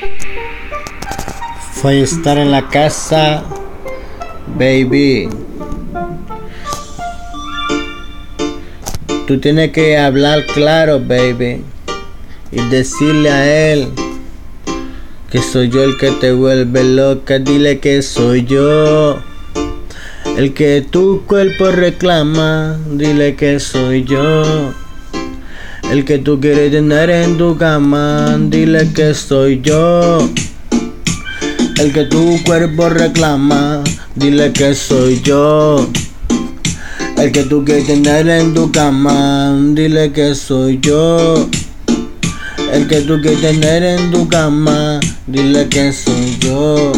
Fue a estar en la casa, baby. Tú tienes que hablar claro, baby, y decirle a él que soy yo el que te vuelve loca. Dile que soy yo el que tu cuerpo reclama. Dile que soy yo el que tú quieres tener en tu cama. Dile que soy yo el que tu cuerpo reclama. Dile que soy yo el que tú quieres tener en tu cama. Dile que soy yo el que tú quieres tener en tu cama. Dile que soy yo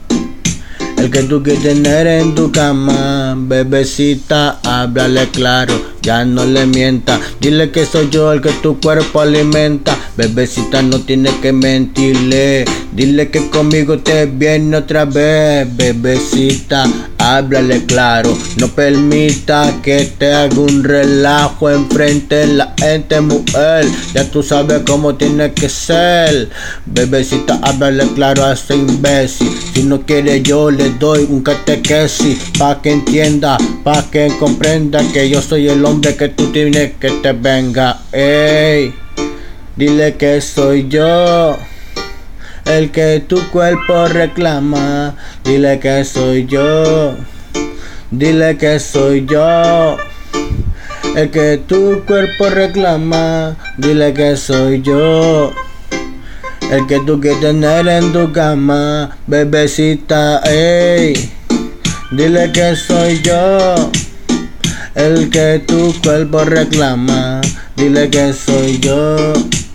el que tú quieres tener en tu cama. Bebecita, háblale claro, ya no le mienta. Dile que soy yo el que tu cuerpo alimenta. Bebecita, no tienes que mentirle. Dile que conmigo te viene otra vez. Bebecita, háblale claro. No permita que te haga un relajo enfrente de la gente, mujer. Ya tú sabes cómo tiene que ser. Bebecita, háblale claro a ese imbécil. Si no quiere yo le doy un catequesis, pa' que entienda, pa' que comprenda que yo soy el hombre que tú tienes que te venga. Ey, dile que soy yo el que tu cuerpo reclama. Dile que soy yo, dile que soy yo el que tu cuerpo reclama. Dile que soy yo el que tú quieres tener en tu cama. Bebecita, ey, dile que soy yo el que tu cuerpo reclama. Dile que soy yo.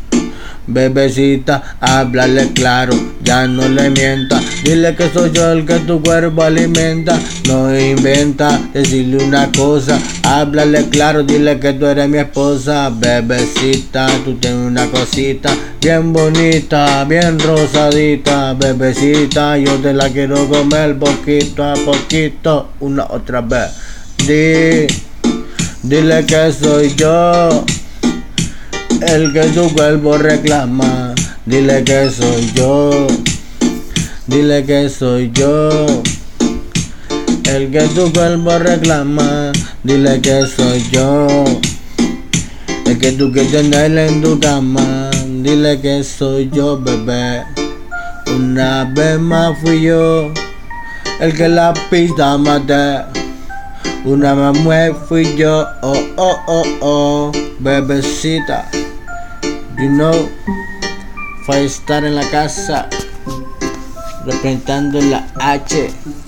Bebecita, háblale claro, ya no le mienta. Dile que soy yo el que tu cuerpo alimenta. No inventa, decirle una cosa, háblale claro, dile que tú eres mi esposa. Bebecita, tú tienes una cosita bien bonita, bien rosadita. Bebecita, yo te la quiero comer poquito a poquito, una otra vez. Dile que soy yo el que tu cuerpo reclama. Dile que soy yo, dile que soy yo el que tu cuerpo reclama. Dile que soy yo el que tú quieres tener en tu cama. Dile que soy yo, bebé. Una vez más fui yo el que la pista maté. Una vez más fui yo, oh, oh, oh, oh, bebecita. You know, fue a estar en la casa representando la H.